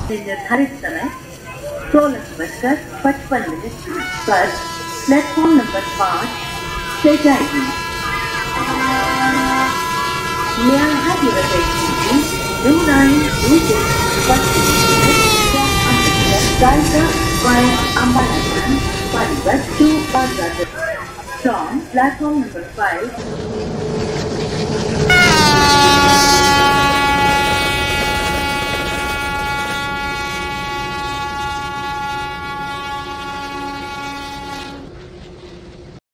निर्धारित समय 16:55 पर प्लेटफॉर्म नंबर 5 से जाएगी। May I have your attention please? New line reaches Gaita via Ambalapan, Panipat to Bhadrapur. From platform number 5.